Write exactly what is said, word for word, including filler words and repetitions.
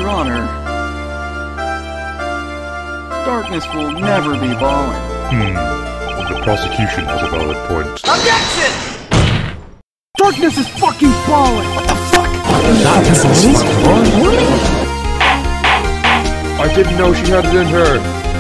Your Honor, Darkness will never be balling. Hmm. The prosecution has a valid point. Objection! Darkness is fucking balling! What the fuck? I didn't know she had it in her.